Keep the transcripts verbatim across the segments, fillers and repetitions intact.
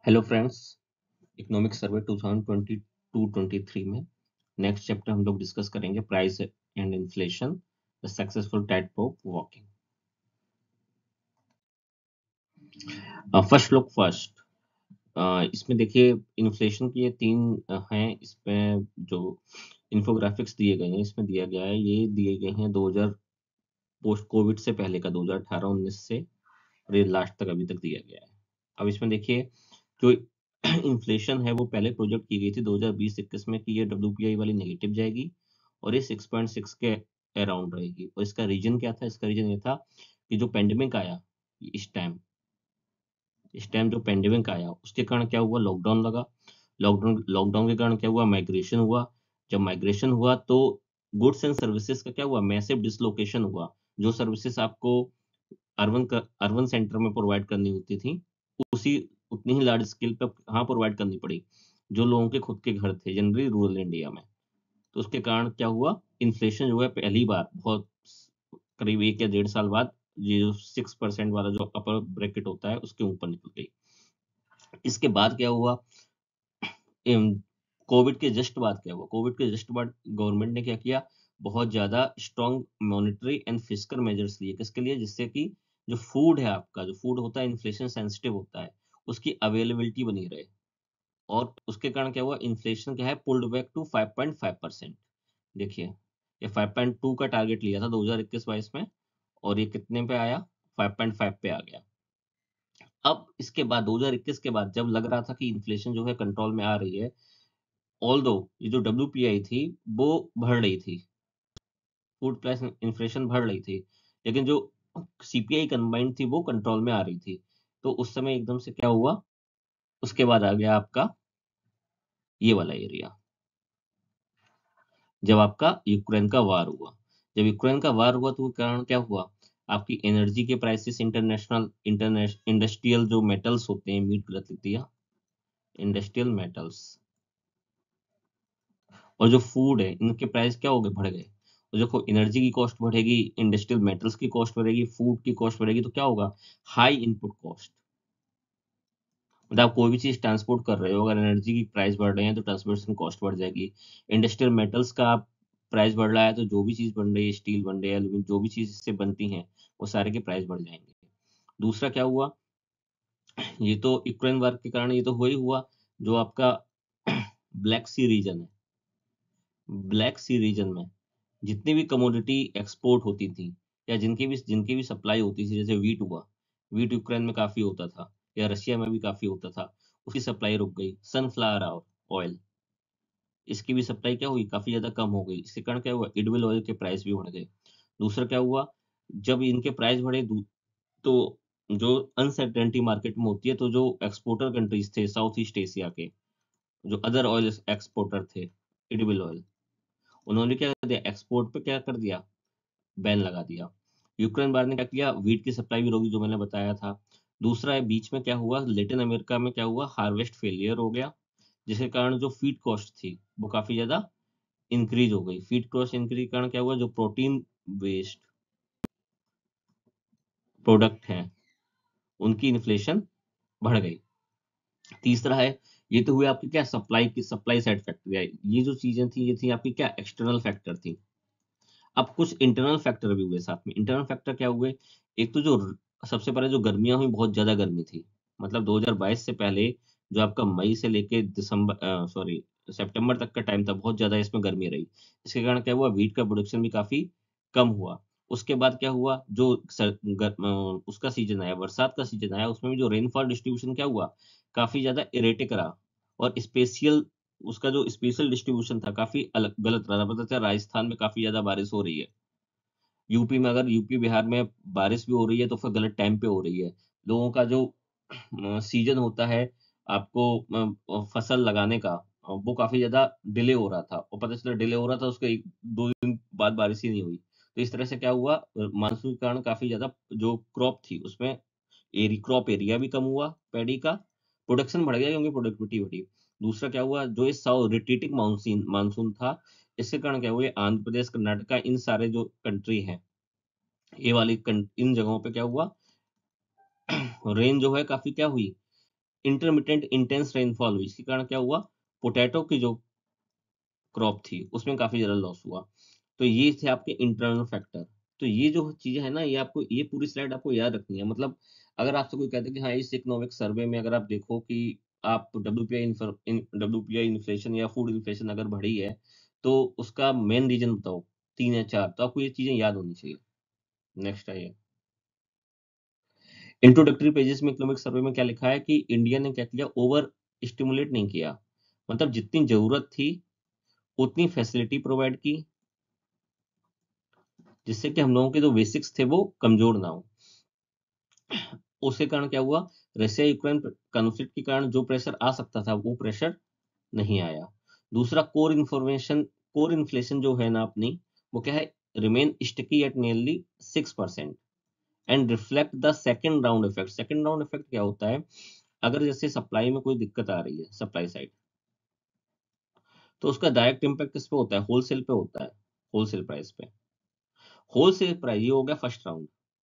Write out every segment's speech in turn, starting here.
Hello friends, economic survey twenty twenty three में next chapter हम लोग डिस्कस करेंगे price and inflation, the successful tight of walking. First look first. इसमें देखिए inflation की ये तीन अ, हैं। इसमें जो इन्फोग्राफिक्स दिए गए हैं, इसमें दिया गया है, ये दिए गए हैं दो हज़ार पोस्ट कोविड से पहले का, दो हज़ार अठारह उन्नीस से और ये लास्ट तक अभी तक दिया गया है। अब इसमें देखिए जो इन्फ्लेशन है वो पहले प्रोजेक्ट की गई थी दो हज़ार बीस इक्कीस में कि ये डब्ल्यूपीआई वाली नेगेटिव जाएगी और ये सिक्स पॉइंट सिक्स के अराउंड रहेगी। और इसका रीजन क्या था? इसका रीजन ये था कि जो पेंडेमिक आया इस टाइम इस टाइम जो पेंडेमिक आया उसके कारण क्या हुआ, लॉकडाउन लगा। लॉकडाउन लॉकडाउन के कारण क्या हुआ, माइग्रेशन हुआ। जब माइग्रेशन हुआ तो गुड्स एंड सर्विसेज का क्या हुआ, मैसिव डिसलोकेशन हुआ। जो सर्विसेज आपको अर्बन अर्बन सेंटर में प्रोवाइड करनी होती थी, उसी उतनी ही लार्ज स्केल पे कहाँ प्रोवाइड करनी पड़ी, जो लोगों के खुद के घर थे जनरली रूरल इंडिया में। तो उसके कारण क्या हुआ, इन्फ्लेशन जो है पहली बार बहुत करीब एक या डेढ़ साल बाद ये जो सिक्स परसेंट वाला जो अपर ब्रैकेट होता है उसके ऊपर निकल गई। इसके बाद क्या हुआ, कोविड के जस्ट बाद क्या हुआ, कोविड के जस्ट बाद गवर्नमेंट ने क्या किया, बहुत ज्यादा strong monetary and fiscal measures लिए। किसके लिए? जिससे कि जो फूड है, आपका जो फूड होता है इन्फ्लेशन सेंसिटिव होता है, उसकी अवेलेबिलिटी बनी रहे। और उसके कारण क्या हुआ, इन्फ्लेशन क्या है, pulled back to five point five percent. देखिए ये फाइव पॉइंट टू का टारगेट लिया था दो हज़ार इक्कीस बाईस में, और ये कितने पे आया, फाइव पॉइंट फाइव पे आ गया। अब इसके बाद दो हज़ार इक्कीस के बाद जब लग रहा था कि इन्फ्लेशन जो है कंट्रोल में आ रही है, ऑल्दो ये जो डब्ल्यूपीआई थी वो बढ़ रही थी, फूड प्राइस इन्फ्लेशन बढ़ रही थी, लेकिन जो सीपीआई कंबाइंड थी वो कंट्रोल में आ रही थी। तो उस समय एकदम से क्या हुआ, उसके बाद आ गया आपका ये वाला एरिया, जब आपका यूक्रेन का वार हुआ। जब यूक्रेन का वार हुआ तो कारण क्या हुआ, आपकी एनर्जी के प्राइसेस, इंटरनेशनल इंटरनेशनल इंडस्ट्रियल जो मेटल्स होते हैं, मीट गलत लिख दिया, इंडस्ट्रियल मेटल्स और जो फूड है, इनके प्राइस क्या हो गए, बढ़ गए। तो देखो एनर्जी की कॉस्ट बढ़ेगी, इंडस्ट्रियल मेटल्स की कॉस्ट बढ़ेगी, फूड की कॉस्ट बढ़ेगी, तो क्या होगा, हाई इनपुट कॉस्ट। मतलब आप कोई भी चीज ट्रांसपोर्ट कर रहे हो, अगर एनर्जी की प्राइस बढ़ रहे हैं तो ट्रांसपोर्टेशन कॉस्ट बढ़ जाएगी। इंडस्ट्रियल मेटल्स का प्राइस बढ़ रहा है तो जो भी चीज बन रही है, स्टील बन रही है, एल्यूमिनियम, जो भी चीज इससे बनती हैं, वो सारे के प्राइस बढ़ जाएंगे। दूसरा क्या हुआ, ये तो यूक्रेन वार के कारण ये तो हुआ ही हुआ। जो आपका ब्लैक सी रीजन है, ब्लैक सी रीजन में जितनी भी कमोडिटी एक्सपोर्ट होती थी, या जिनकी भी जिनकी भी सप्लाई होती थी, जैसे वीट हुआ, वीट यूक्रेन में काफी होता था, या रशिया में भी काफी होता था, उसकी सप्लाई रुक गई। सनफ्लावर ऑयल, इसकी भी सप्लाई क्या हुई, काफी ज्यादा कम हो गई। इसके कारण क्या हुआ, एडिबल ऑयल के प्राइस भी बढ़ गए। दूसरा क्या हुआ, जब इनके प्राइस बढ़े दू- तो जो अनसर्टेनिटी मार्केट में होती है, तो जो एक्सपोर्टर कंट्रीज थे साउथ ईस्ट एशिया के, जो अदर ऑयल एक्सपोर्टर थे, एडिबल ऑयल, उन्होंने क्या कर दिया, एक्सपोर्ट पे क्या कर दिया, बैन लगा दिया। यूक्रेन वार ने क्या किया, वीट की सप्लाई भी रोकी, जो मैंने बताया था। दूसरा है, बीच में क्या हुआ, लेटिन अमेरिका में क्या हुआ, हार्वेस्ट फेलियर हो गया, जिसके कारण जो फीड कॉस्ट थी वो काफी ज्यादा इंक्रीज हो गई। फीड कॉस्ट इंक्रीज के कारण क्या हुआ, जो प्रोटीन वेस्ट प्रोडक्ट हैं उनकी इन्फ्लेशन बढ़ गई। तीसरा है, ये तो हुए आपकी क्या, सप्लाई की सप्लाई साइड फैक्टर है। ये जो चीजें थी ये थी आपकी क्या, एक्सटर्नल फैक्टर थी। अब कुछ इंटरनल फैक्टर भी हुए साथ में। इंटरनल फैक्टर क्या हुए, एक तो जो र- सबसे पहले जो गर्मियां हुई, बहुत ज्यादा गर्मी थी। मतलब दो हज़ार बाईस से पहले जो आपका मई से लेके दिसंबर, सॉरी, सितंबर तक का टाइम था, बहुत ज्यादा इसमें गर्मी रही। इसके कारण क्या हुआ, वीट का प्रोडक्शन भी काफी कम हुआ। उसके बाद क्या हुआ, जो सर, गर, अ, उसका सीजन आया, बरसात का सीजन आया, उसमें भी जो रेनफॉल डिस्ट्रीब्यूशन क्या हुआ, काफी ज्यादा इरेटिक रहा। और स्पेशियल, उसका जो स्पेशल डिस्ट्रीब्यूशन था काफी अलग गलत रहा। पता चला राजस्थान में काफी ज्यादा बारिश हो रही है, यूपी में, अगर यूपी बिहार में बारिश भी हो रही है तो फिर गलत टाइम पे हो रही है। लोगों का जो सीजन होता है आपको अ, फसल लगाने का, अ, वो काफी ज्यादा डिले हो रहा था, और पता चला डिले हो रहा था, उसके एक दो दिन बाद बारिश ही नहीं हुई। तो इस तरह से क्या हुआ, मानसून के कारण काफी ज्यादा जो क्रॉप थी उसमें एरी क्रॉप एरिया भी कम हुआ, पैडी का प्रोडक्शन बढ़ गया क्योंकि प्रोडक्टिविटी बढ़ी। दूसरा क्या हुआ, जो इस साउ रिटीटिंग मानसून मानसून था, इसके कारण क्या हुआ, ये आंध्र प्रदेश, कर्नाटका, इन सारे जो कंट्री हैं, ये वाली कं- इन जगहों पे क्या हुआ, रेन जो है काफी क्या हुई, इंटरमिटेंट इंटेंस रेनफॉल हुई, इसके कारण क्या हुआ, पोटैटो की जो क्रॉप थी उसमें काफी ज्यादा लॉस हुआ। तो ये थे आपके इंटरनल फैक्टर। तो ये जो चीजें है ना, ये आपको, ये पूरी स्लाइड आपको याद रखनी है। मतलब अगर आपसे कोई कहते हैं कि हाँ इस इकोनॉमिक सर्वे में अगर आप देखो कि आप डब्ल्यूपीआई डब्ल्यूपीआई इन्फ्लेशन या फूड इन्फ्लेशन अगर बढ़ी है, तो उसका मेन रीजन बताओ, तीन या चार, तो आपको ये चीजें याद होनी चाहिए। नेक्स्ट आइए। इंट्रोडक्टरी पेजेस में इकोनॉमिक सर्वे में क्या लिखा है कि इंडिया ने क्या किया, ओवर स्टिमुलेट नहीं किया, मतलब जितनी जरूरत थी उतनी फैसिलिटी प्रोवाइड की, जिससे कि हम लोगों के जो बेसिक्स थे वो कमजोर ना हो। उसके कारण क्या हुआ, रशिया यूक्रेन कॉन्फ्लिक्ट के कारण जो प्रेशर आ सकता था वो प्रेशर नहीं आया। दूसरा, कोर इन्फॉर्मेशन, कोर इन्फ्लेशन जो है ना अपनी, वो क्या है, remain sticky at nearly six percent and reflect the second round effect. Second round effect क्या होता है, अगर जैसे सप्लाई में कोई दिक्कत आ रही है, सप्लाई साइड, तो उसका डायरेक्ट इम्पैक्ट किस पे होता है, होलसेल पे होता है, होलसेल प्राइस पे। होलसेल प्राइस ये हो गया फर्स्ट राउंड।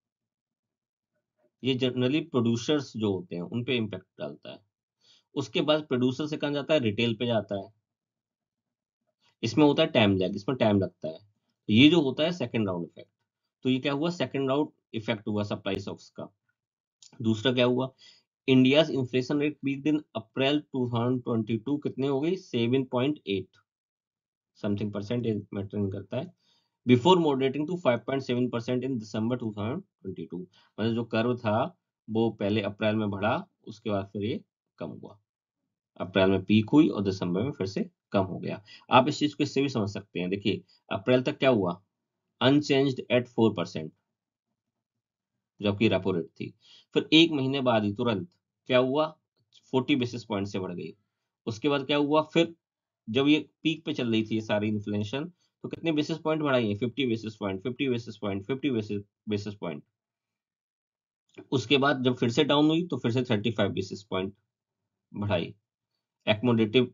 ये जनरली प्रोड्यूसर्स जो होते हैं उन पे इम्पैक्ट डालता है। उसके बाद प्रोड्यूसर से कहाँ जाता है, रिटेल पे जाता है। इसमें होता है टाइम लैग, इसमें टाइम लगता है। तो ये जो होता है सेकंड राउंड इफेक्ट। तो ये क्या हुआ, सेकंड राउंड इफेक्ट हुआ सप्लाई शॉक्स का। दूसरा क्या हुआ, India's inflation rate peaked in April two thousand twenty two, कितने हो गई, seven point eight something percent matter नहीं करता है, before moderating to five point seven percent in December two thousand twenty two. मतलब जो कर्व था वो पहले अप्रैल में बढ़ा, उसके बाद फिर ये कम हुआ। अप्रैल में पीक हुई और दिसंबर में फिर से कम हो गया। आप इस चीज को इससे भी समझ सकते हैं। देखिए अप्रैल तक क्या हुआ, अनचेंज्ड एट फोर परसेंट, जबकि रेपो रेट थी। फिर एक महीने बाद ही तुरंत क्या हुआ, फोर्टी बेसिस पॉइंट से बढ़ गई। उसके बाद क्या हुआ, फिर जब ये पीक पे चल रही थी ये सारी इन्फ्लेशन, तो कितने बेसिस पॉइंट बढ़ाई है, fifty basis point, fifty basis point, fifty basis basis point. उसके बाद जब फिर से डाउन हुई तो फिर से थर्टी फाइव बेसिस पॉइंट बढ़ाई। एक्मोडेटिव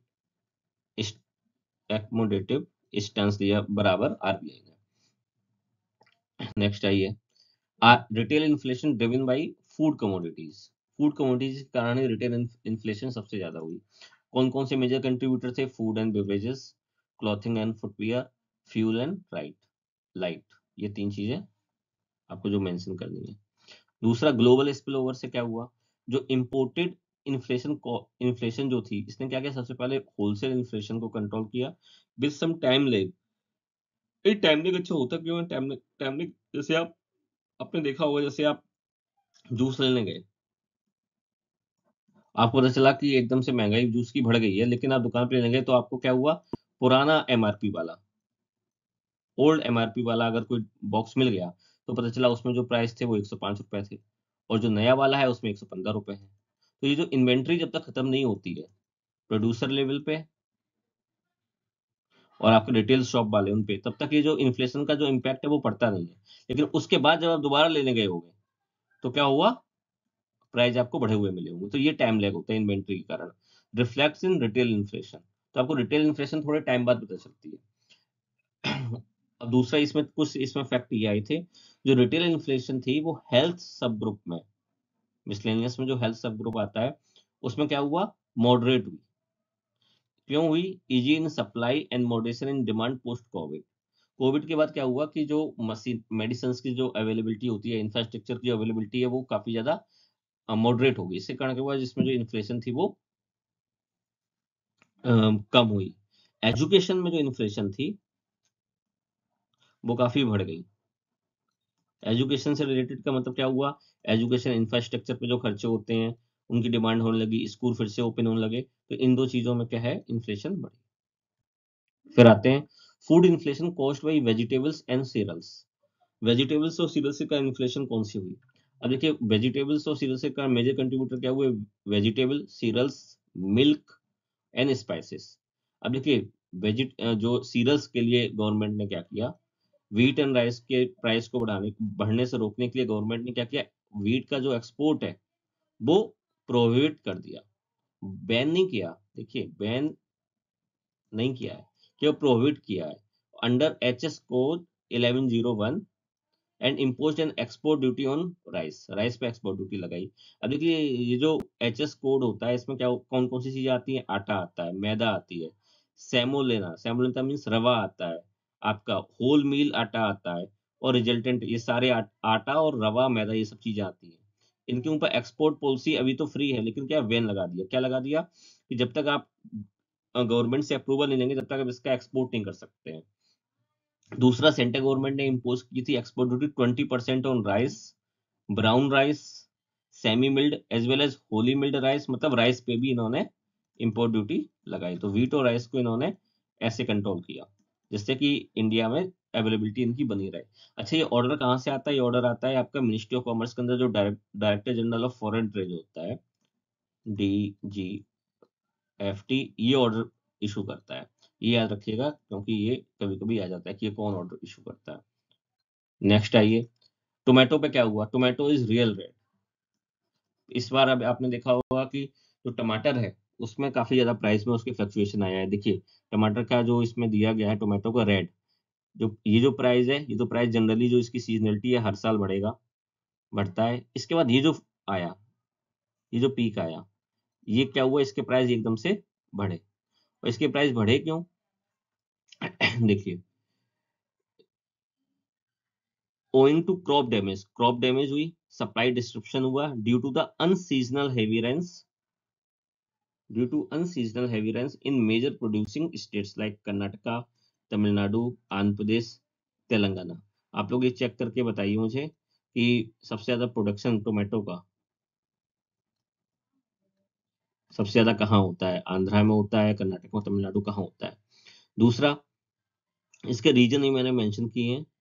एक्मोडेटिव स्टैंस लिया बराबर आरबीआई ने। नेक्स्ट आइए, retail inflation driven by food commodities. Food commodities के कारण ही रिटेल इन्फ्लेशन सबसे ज्यादा हुई। कौन कौन से मेजर कंट्रीब्यूटर थे, food and beverages, clothing and footwear, fuel and right light, ये तीन चीजें आपको जो मेंशन करनी है। दूसरा, ग्लोबल स्पिल ओवर से क्या हुआ, जो इम्पोर्टेड इन्फ्लेशन इन्फ्लेशन जो थी, इसने क्या किया, सबसे पहले होलसेल इन्फ्लेशन को कंट्रोल किया विद सम टाइम लेग। ये टाइम लेग अच्छा होता क्यों है, टाइम लेग, टाइम लेग जैसे आप, आपने देखा होगा, जैसे आप जूस लेने गए, आपको पता चला कि एकदम से महंगाई जूस की बढ़ गई है, लेकिन आप दुकान पे लेने गए तो आपको क्या हुआ, पुराना एमआरपी वाला, ओल्ड एमआरपी वाला अगर कोई बॉक्स मिल गया, तो पता चला उसमें जो प्राइस थे वो एक सौ पांच रुपए थे, और जो नया वाला है उसमें एक सौ पंद्रह रुपए है। तो ये जो इन्वेंट्री जब तक खत्म नहीं होती है प्रोड्यूसर लेवल पे और आपके रिटेल शॉप वाले उन पे, तब तक ये जो इन्फ्लेशन का जो इम्पैक्ट है वो पड़ता नहीं है। लेकिन उसके बाद जब आप दोबारा लेने गए होंगे, तो क्या हुआ, प्राइस आपको बढ़े हुए मिले होंगे। तो ये टाइम लैग होता है इन्वेंट्री के कारण, रिफ्लेक्ट्स इन रिटेल इन्फ्लेशन। तो आपको रिटेल इन्फ्लेशन थोड़े टाइम बाद पता चलती है। अब दूसरा, इसमें कुछ इसमें फैक्ट ये आए थे, जो रिटेल इन्फ्लेशन थी वो हेल्थ सब ग्रुप में, मिसलेनियस में जो हेल्थ सब ग्रुप आता है, उसमें क्या हुआ, मॉडरेट हुई। क्यों हुई, easy in supply and moderation in demand post Covid. Covid के बाद क्या हुआ कि जो मशीन मेडिसिन की जो अवेलेबिलिटी होती है, इंफ्रास्ट्रक्चर की जो अवेलेबिलिटी है, वो काफी ज्यादा मॉडरेट हो गई। इसके कारण क्या हुआ, जिसमें जो इन्फ्लेशन थी वो अम, कम हुई। एजुकेशन में जो इन्फ्लेशन थी वो काफी बढ़ गई। एजुकेशन से रिलेटेड का मतलब क्या हुआ, एजुकेशन इंफ्रास्ट्रक्चर पे जो खर्चे होते हैं उनकी डिमांड होने लगी, स्कूल फिर से ओपन होने लगे, तो इन दो चीजों में क्या है, इन्फ्लेशन बढ़ी। फिर आते हैं, food inflation cost by vegetables and cereals. Vegetables और सीरियल्स का इन्फ्लेशन कौन सी हुई। अब देखिए वेजिटेबल्स और सीरियल्स का मेजर कंट्रीब्यूटर क्या हुए, vegetable, cereals, milk and spices. अब देखिए वेजिट जो सीरियल्स के लिए गवर्नमेंट ने क्या किया, व्हीट एंड राइस के प्राइस को बढ़ाने बढ़ने से रोकने के लिए गवर्नमेंट ने क्या किया, व्हीट का जो एक्सपोर्ट है वो प्रोहिबिट कर दिया, बैन नहीं किया। देखिए बैन नहीं किया है, केवल प्रोहिबिट किया है। Under H S code eleven zero one and impose an export duty on rice, rice पे एक्सपोर्ट ड्यूटी लगाई। अब देखिए ये जो एच एस कोड होता है इसमें क्या कौन कौन सी चीजें आती हैं, आटा आता है, मैदा आती है, सेमोलेना, सेमोलेना मीन्स रवा आता है, आपका होल मील आटा आता है, और रिजल्टेंट ये सारे आ, आटा और रवा मैदा ये सब चीजें आती हैं। इनके ऊपर एक्सपोर्ट पॉलिसी अभी तो फ्री है, लेकिन क्या वैन लगा दिया, क्या लगा दिया कि जब तक आप गवर्नमेंट से अप्रूवल नहीं लेंगे तब तक आप इसका एक्सपोर्ट नहीं कर सकते हैं। दूसरा, सेंट्रल गवर्नमेंट ने इम्पोज की थी export duty twenty percent on rice, brown rice, semi milled as well as wholly milled rice, मतलब राइस पे भी इन्होंने इम्पोर्ट ड्यूटी लगाई। तो वीट और राइस को इन्होंने ऐसे कंट्रोल किया जिससे कि इंडिया में अवेलेबिलिटी इनकी बनी रहे। अच्छा, ये ऑर्डर कहाँ से आता है, ये ऑर्डर आता है आपका मिनिस्ट्री ऑफ कॉमर्स के अंदर जो director general of foreign trade होता है, डी जी एफ टी, ये ऑर्डर इशू करता है। ये याद रखिएगा क्योंकि ये कभी कभी आ जाता है कि ये कौन ऑर्डर इशू करता है। नेक्स्ट आइए, टोमेटो पे क्या हुआ, टोमेटो इज रियल रेट। इस बार अब आपने देखा होगा कि जो टमाटर है उसमें काफी ज्यादा प्राइस में उसकी फ्लक्चुएशन आया है। देखिए टमाटर का जो इसमें दिया गया है, टोमेटो का रेड, जो ये जो प्राइस है, ये तो प्राइस जनरली जो इसकी सीजनलिटी है हर साल बढ़ेगा, बढ़ता है। इसके बाद ये जो आया, ये जो पीक आया, ये क्या हुआ, इसके प्राइस एकदम से बढ़े। और इसके प्राइस बढ़े क्यों देखिए, owing to crop damage, crop damage हुई, सप्लाई डिस्ट्रप्शन हुआ due to the unseasonal heavy rains, due to unseasonal heavy rains in major producing states like Karnataka, Tamil Nadu, Andhra Pradesh, Telangana. आप लोग ये चेक करके बताइए मुझे कि सबसे ज्यादा प्रोडक्शन टोमेटो का सबसे ज्यादा कहाँ होता है, आंध्रा में होता है, कर्नाटक में, तमिलनाडु, कहाँ होता है। दूसरा, इसके रीजन ही मैंने मेंशन किए हैं।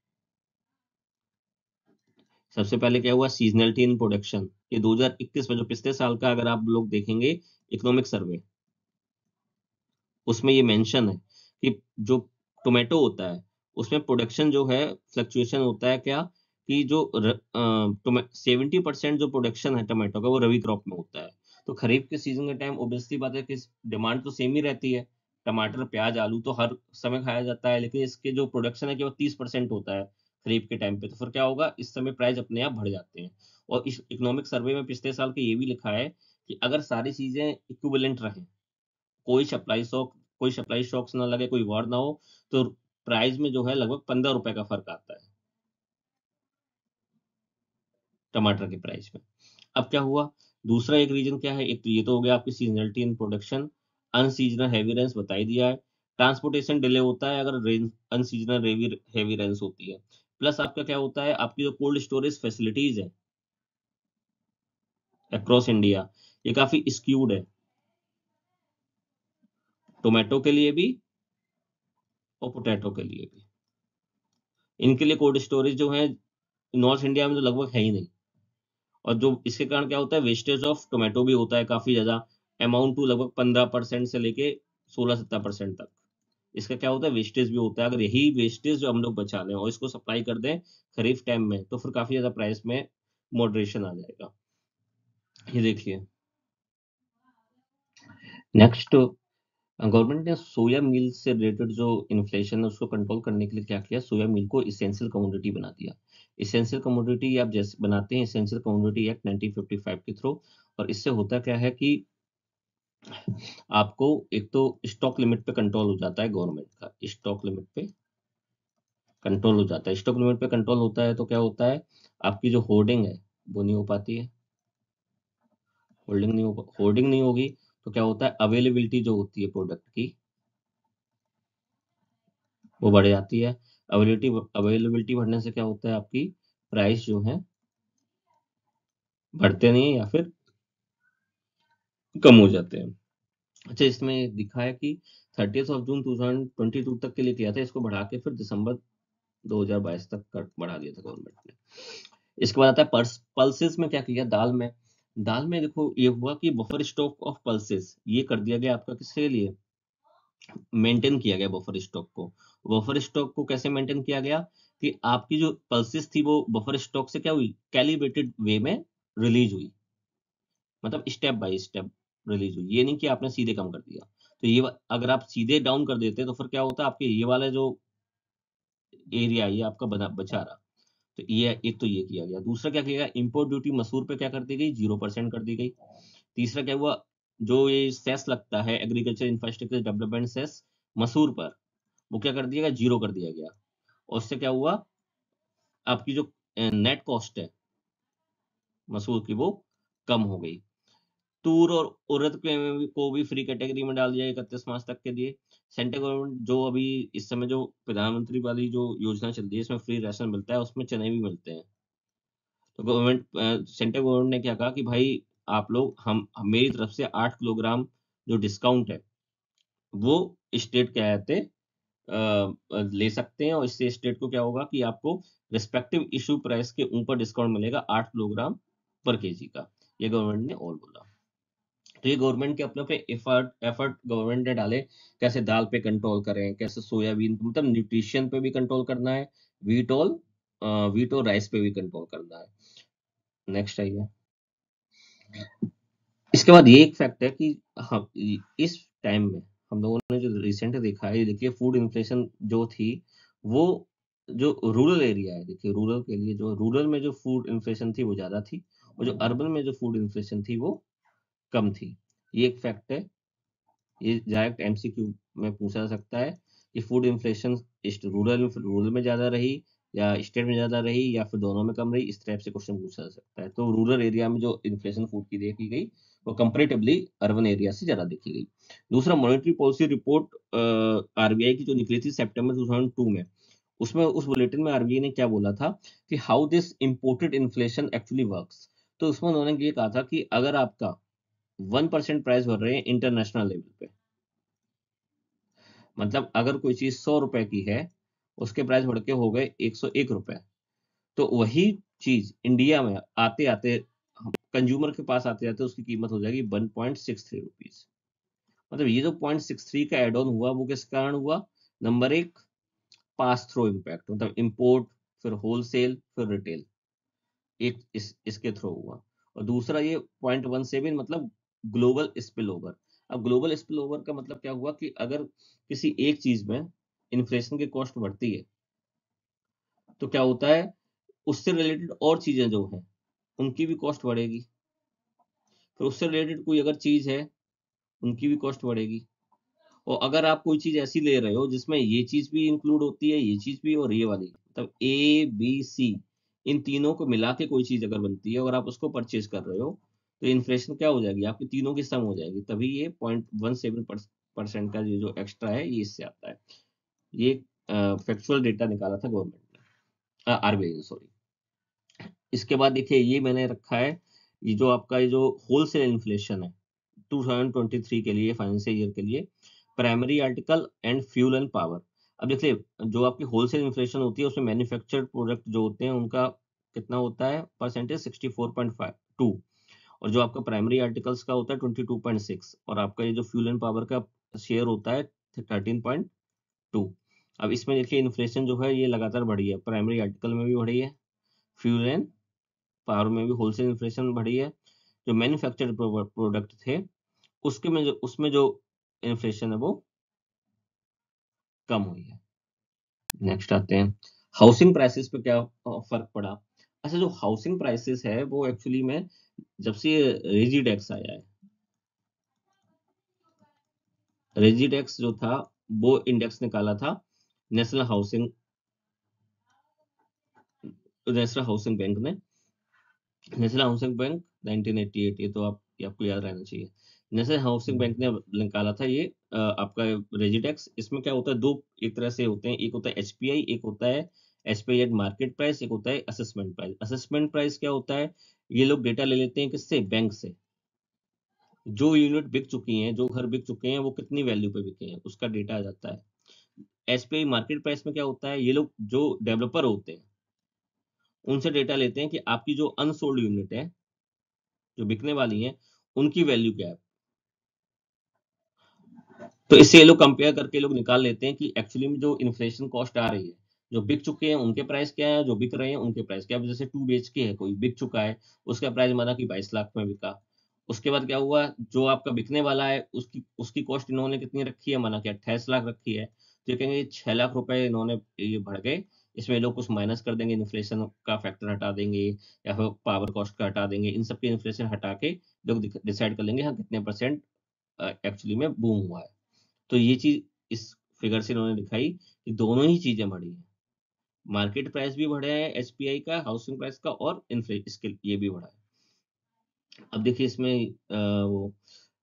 सबसे पहले क्या हुआ, सीजनलिटी इन प्रोडक्शन, ये दो हज़ार इक्कीस में जो पिछले साल का अगर आप लोग देखेंगे इकोनॉमिक सर्वे, उसमें ये मेंशन है कि जो टोमेटो होता है उसमें प्रोडक्शन जो है फ्लक्चुएशन होता है, क्या कि जो सेवेंटी परसेंट जो प्रोडक्शन है टोमेटो का वो रबी क्रॉप में होता है। तो खरीफ के सीजन के टाइम ऑब्वियसली बात है कि डिमांड तो सेम ही रहती है, टमाटर प्याज आलू तो हर समय खाया जाता है, लेकिन इसके जो प्रोडक्शन है केवल तीस परसेंट होता है खरीफ के टाइम पे। तो फिर क्या होगा, इस समय प्राइस अपने आप बढ़ जाते हैं। और इस इकोनॉमिक सर्वे में पिछले साल के ये भी लिखा है कि अगर सारी चीजें इक्विवेलेंट रहें, कोई सप्लाई शॉक कोई सप्लाई शॉक्स ना लगे, कोई वॉर ना हो, तो प्राइस में जो है लगभग पंद्रह रुपए का फर्क आता है टमाटर के प्राइस में। अब क्या हुआ, दूसरा एक रीजन क्या है, एक तो ये तो हो गया आपकी seasonality in production, unseasonal heavy rains बता ही दिया है। ट्रांसपोर्टेशन डिले होता है अगर रेन अनसीजनल हैवी रेंस होती है। प्लस आपका क्या होता है, आपकी जो कोल्ड स्टोरेज फैसिलिटीज है अक्रॉस इंडिया, ये काफी स्क्यूड है टोमेटो के लिए भी और पोटैटो के लिए भी। इनके लिए कोल्ड स्टोरेज जो है नॉर्थ इंडिया में तो लगभग है ही नहीं। और जो इसके कारण क्या होता है, वेस्टेज ऑफ टोमेटो भी होता है काफी ज्यादा, अमाउंट टू लगभग पंद्रह परसेंट से लेके सोलह सत्तर परसेंट तक इसका क्या होता है, वेस्टेज भी होता है। अगर यही वेस्टेज जो हम लोग बचा लें और इसको सप्लाई कर दें खरीफ टाइम में, तो फिर काफी ज्यादा प्राइस में मॉडरेशन आ जाएगा। ये देखिए, नेक्स्ट, गवर्नमेंट ने सोया मिल से रिलेटेड जो इन्फ्लेशन है उसको कंट्रोल करने के लिए क्या किया, सोया मिल को इसेंशियल कमोडिटी बना दिया। इसेंशियल कमोडिटी आप जैसे बनाते हैं essential commodity act nineteen fifty five के थ्रू, और इससे होता क्या है कि आपको एक तो स्टॉक लिमिट पे कंट्रोल हो जाता है, गवर्नमेंट का स्टॉक लिमिट पे कंट्रोल हो जाता है। स्टॉक लिमिट पे कंट्रोल होता है तो क्या होता है, आपकी जो होर्डिंग है वो नहीं हो पाती है, होल्डिंग नहीं हो होर्डिंग नहीं होगी तो क्या होता है, अवेलेबिलिटी जो होती है प्रोडक्ट की वो बढ़ जाती है। अवेलेबिलिटी अवेलेबिलिटी बढ़ने से क्या होता है, आपकी प्राइस जो है बढ़ते नहीं है या फिर कम हो जाते हैं। अच्छा, इसमें दिखा है कि thirtieth of June two thousand twenty two तक के लिए किया था, इसको बढ़ा के फिर दिसंबर दो हज़ार बाईस तक कर बढ़ा दिया था गवर्नमेंट ने। इसके बाद आता है पल्स पल्सेस में क्या किया, दाल में दाल में देखो ये हुआ कि बफर स्टॉक ऑफ पल्सेस ये कर दिया गया आपका, किसके लिए मेंटेन किया गया बफर स्टॉक को। बफर स्टॉक को कैसे मेंटेन किया गया कि आपकी जो पल्सेस थी वो बफर स्टॉक से क्या हुई, कैलिब्रेटेड वे में रिलीज हुई, मतलब स्टेप बाय स्टेप रिलीज हुई, ये नहीं कि आपने सीधे कम कर दिया। तो ये वा- अगर आप सीधे डाउन कर देते तो फिर क्या होता, आपके ये वाला जो एरिया ये आपका बना बचा रहा। तो ये एक तो ये किया गया। दूसरा क्या किया गया, इंपोर्ट ड्यूटी मसूर पे क्या कर दी गई, जीरो परसेंट कर दी गई। तीसरा क्या हुआ, जो ये सेस लगता है एग्रीकल्चर इंफ्रास्ट्रक्चर डेवलपमेंट सेस मसूर पर, वो क्या कर दिया गया, जीरो कर दिया गया। और उससे क्या हुआ, आपकी जो नेट कॉस्ट है मसूर की वो कम हो गई। तूर और उड़द के को भी फ्री कैटेगरी में डाल दिया इकतीस मार्च तक के लिए। सेंट्रल गवर्नमेंट जो अभी इस समय जो प्रधानमंत्री वाली जो योजना चल रही है, इसमें फ्री राशन मिलता है, उसमें चने भी मिलते हैं। तो गवर्नमेंट, सेंट्रल गवर्नमेंट ने क्या कहा कि भाई आप लोग, हम हम- मेरी तरफ से आठ किलोग्राम जो डिस्काउंट है वो स्टेट क्या कहते हैं, अ, ले सकते हैं। और इससे स्टेट को क्या होगा कि आपको रिस्पेक्टिव इशू प्राइस के ऊपर डिस्काउंट मिलेगा आठ किलोग्राम पर केजी का। ये गवर्नमेंट ने और बोला। तो ये गवर्नमेंट के अपने अपने एफर्ट एफर्ट गवर्नमेंट ने डाले, कैसे दाल पे कंट्रोल करें, कैसे सोयाबीन, मतलब न्यूट्रिशन पे भी कंट्रोल करना है, वीट ऑल वीट और राइस पे भी कंट्रोल करना है। नेक्स्ट आइए। इसके बाद ये एक फैक्ट है कि हम इस टाइम में हम लोगों ने जो रिसेंट देखा है, देखिए फूड इन्फ्लेशन जो थी वो जो रूरल एरिया है, देखिए रूरल के लिए, जो रूरल में जो फूड इन्फ्लेशन थी वो ज्यादा थी, और जो अर्बन में जो फूड इन्फ्लेशन थी वो कम थी। ये एक फैक्ट है, ये डायरेक्ट एमसीक्यू में पूछा जा सकता है कि फूड इन्फ्लेशन रूरल रूरल में ज्यादा रही या स्टेट में ज्यादा रही या फिर दोनों में कम रही, इस टाइप से क्वेश्चन पूछा जा सकता है। तो रूरल एरिया में जो इन्फ्लेशन फूड की देखी गई वो कंपेरेटिवली अर्बन एरिया से ज्यादा देखी गई। दूसरा, मॉनेटरी पॉलिसी रिपोर्ट आरबीआई की जो निकली थी सितंबर दो हज़ार दो में, उसमें उस बुलेटिन में आरबीआई ने क्या बोला था कि how this imported inflation actually works. तो उसमें उन्होंने ये कहा था कि अगर आपका वन परसेंट प्राइस बढ़ रहे हैं इंटरनेशनल लेवल पे, मतलब अगर कोई चीज सौ रुपए की है, उसके प्राइस बढ़ के हो गए एक सौ एक रुपए, तो वही चीज इंडिया में आते आते कंज्यूमर के पास आते आते उसकी कीमत हो जाएगी one point six three rupees. मतलब ये जो पॉइंट सिक्स थ्री का एड ऑन हुआ वो किस कारण हुआ, नंबर एक, पास थ्रो इम्पैक्ट, मतलब इंपोर्ट, फिर होलसेल, फिर रिटेल, एक इस इसके थ्रू हुआ। और दूसरा ये पॉइंट वन सेवन, मतलब ग्लोबल स्पिल ओवर। अब ग्लोबल स्पिल ओवर का मतलब क्या हुआ कि अगर किसी एक चीज में इन्फ्लेशन की कॉस्ट बढ़ती है तो क्या होता है, उससे रिलेटेड और चीजें जो हैं उनकी भी कॉस्ट बढ़ेगी, फिर उससे रिलेटेड कोई अगर चीज है उनकी भी कॉस्ट बढ़ेगी। और अगर आप कोई चीज ऐसी ले रहे हो जिसमें ये चीज भी इंक्लूड होती है, ये चीज भी और ये वाली, मतलब ए बी सी, इन तीनों को मिला के कोई चीज अगर बनती है, अगर आप उसको परचेज कर रहे हो, तो इन्फ्लेशन क्या हो जाएगी, आपकी तीनों की सम हो जाएगी, तभी ये पॉइंट वन सेवन परसेंट का ये जो एक्स्ट्रा है ये इससे आता है। ये फैक्चुअल डेटा निकाला था गवर्नमेंट ने, आरबीआई ने, सॉरी। इसके बाद देखिए ये मैंने रखा है, ये जो आपका ये जो होलसेल इन्फ्लेशन है दो हज़ार तेईस के लिए, फाइनेंशियल ईयर के लिए, primary article and fuel and power. अब देखिए जो आपकी होलसेल इन्फ्लेशन होती है उसमें मैन्युफैक्चर्ड प्रोडक्ट जो होते हैं उनका कितना होता है percentage, sixty four point five two, और जो आपका प्राइमरी आर्टिकल्स का होता है ट्वेंटी टू पॉइंट सिक्स, और आपका ये जो फ्यूल एंड पावर का शेयर होता है थर्टीन पॉइंट टू। अब इसमें देखिए इन्फ्लेशन जो है ये लगातार बढ़ी है, प्राइमरी आर्टिकल में भी बढ़ी है, फ्यूल एंड पावर में भी होलसेल इन्फ्लेशन बढ़ी है। जो मैन्युफैक्चर्ड प्रोडक्ट थे उसके में जो उसमें जो इन्फ्लेशन है वो कम हुई है। नेक्स्ट आते हैं, हाउसिंग प्राइसेस पे क्या फर्क पड़ा। अच्छा, जो हाउसिंग प्राइसेस है वो एक्चुअली में जब से रेजिडेक्स आया है, रेजिडेक्स जो था वो इंडेक्स निकाला था National Housing National Housing Bank ने, National Housing Bank nineteen eighty eight, ये तो आप ये आपको याद रहना चाहिए। नेशनल हाउसिंग बैंक ने निकाला था ये अ, आपका रेजिडेक्स। इसमें क्या होता है, दो एक तरह से होते हैं, एक होता है एचपीआई, एक होता है एचपीआई एट मार्केट प्राइस, एक होता है असेसमेंट प्राइस। असेसमेंट प्राइस क्या होता है, ये लोग डेटा ले लेते हैं किससे, बैंक से, जो यूनिट बिक चुकी हैं, जो घर बिक चुके हैं वो कितनी वैल्यू पे बिके हैं उसका डेटा आ जाता है। एचपीआई मार्केट प्राइस में क्या होता है, ये लोग जो डेवलपर होते हैं उनसे डेटा लेते हैं कि आपकी जो अनसोल्ड यूनिट है, जो बिकने वाली हैं, उनकी वैल्यू क्या है। तो इससे ये लोग कंपेयर करके लोग निकाल लेते हैं कि एक्चुअली में जो इन्फ्लेशन कॉस्ट आ रही है, जो बिक चुके हैं उनके प्राइस क्या है, जो बिक रहे हैं उनके प्राइस क्या है। जैसे टू बेच के है, कोई बिक चुका है, उसका प्राइस माना कि बाईस लाख में बिका, उसके बाद क्या हुआ, जो आपका बिकने वाला है उसकी उसकी कॉस्ट इन्होंने कितनी रखी है, माना कि अट्ठाईस लाख रखी है, तो ये कहेंगे छह लाख रुपए इन्होंने ये बढ़ गए इसमें लोग कुछ माइनस कर देंगे, इन्फ्लेशन का फैक्टर हटा देंगे या फिर पावर कॉस्ट का हटा देंगे, इन सबके इन्फ्लेशन हटा के लोग डिसाइड कर लेंगे हाँ कितने परसेंट एक्चुअली में बूम हुआ है। तो ये चीज इस फिगर से इन्होंने दिखाई कि दोनों ही चीजें बढ़ी है, मार्केट प्राइस भी बढ़ा है एसपीआई का, हाउसिंग प्राइस का, और इन्फ्ले इसके ये भी बढ़ा है। अब देखिए इसमें अ, वो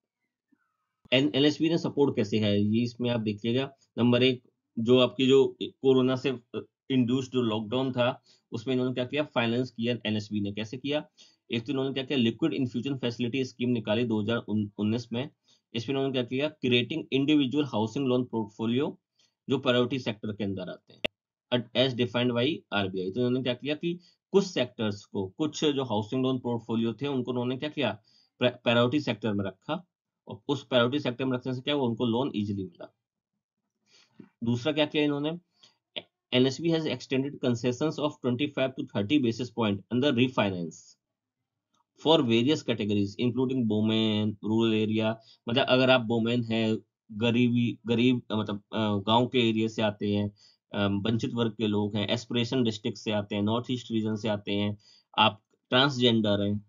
एन एलएसपी ने सपोर्ट कैसे है ये इसमें आप देखिएगा। नंबर एक, जो आपकी जो कोरोना से इंड्यूस्ड जो लॉकडाउन था उसमें इन्होंने क्या किया, फाइनेंस किया एनएसबी ने। कैसे किया, एक तो इन्होंने क्या किया, लिक्विड इन्फ्यूजन फैसिलिटी स्कीम निकाली दो हज़ार उन्नीस में। इसमें इन्होंने क्या किया, creating individual housing loan portfolio जो प्रायोरिटी सेक्टर के अंदर आते हैं एज डिफाइंड बाई आरबीआई। तो इन्होंने क्या किया कि कुछ सेक्टर्स को, कुछ जो हाउसिंग लोन पोर्टफोलियो थे उनको उन्होंने क्या किया, प्रायोरिटी सेक्टर में रखा, और उस प्रायोरिटी सेक्टर में रखने से क्या हुआ, उनको लोन इजीली मिला। दूसरा क्या किया इन्होंने, NSB has extended concessions of पच्चीस टू तीस basis point under refinance for various categories including women, rural area. मतलब अगर आप वुमेन है, गरीबी गरीब अ, मतलब गांव के एरिया से आते हैं, अ, वंचित वर्ग के लोग हैं, एस्पिरेशन डिस्ट्रिक्ट से आते हैं, नॉर्थ ईस्ट रीजन से आते हैं, आप ट्रांसजेंडर हैं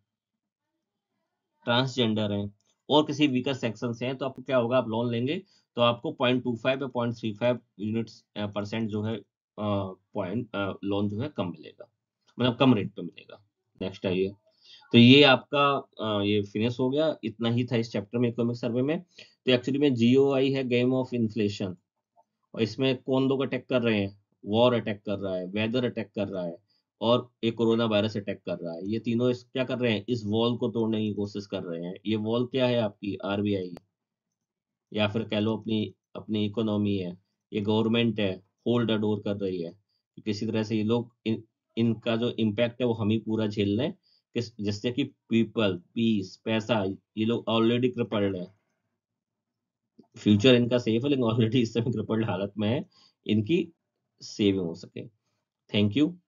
ट्रांसजेंडर हैं और किसी वीकर सेक्शन से हैं, तो आपको क्या होगा, आप लोन लेंगे तो आपको पॉइंट टू फाइव या point three five units percent जो है पॉइंट लोन जो है कम मिलेगा, मतलब कम रेट पे मिलेगा। नेक्स्ट आइए। तो ये आपका अ, ये फिनिश हो गया, इतना ही था इस चैप्टर में इकोनॉमिक सर्वे में। तो एक्चुअली में जीओआई है गेम ऑफ इन्फ्लेशन, और इसमें कौन लोग अटैक कर रहे हैं, वॉर अटैक कर रहा है, वेदर अटैक कर रहा है, और एक कोरोना वायरस अटैक कर रहा है। ये तीनों इस क्या कर रहे हैं, इस वॉल को तोड़ने की कोशिश कर रहे हैं। ये वॉल क्या है, आपकी आरबीआई, या फिर कह लो अपनी अपनी इकोनॉमी है, ये गवर्नमेंट है, होल्ड द डोर कर रही है कि किसी तरह से ये लोग इन, इनका जो इम्पैक्ट है वो हम ही पूरा झेल लें, किस जिससे कि पीपल, पीस, पैसा, ये लोग ऑलरेडी क्रिपल्ड है। फ्यूचर इनका सेफ है लेकिन ऑलरेडी इस समय क्रिपल्ड हालत में है, इनकी सेविंग हो सके। Thank you.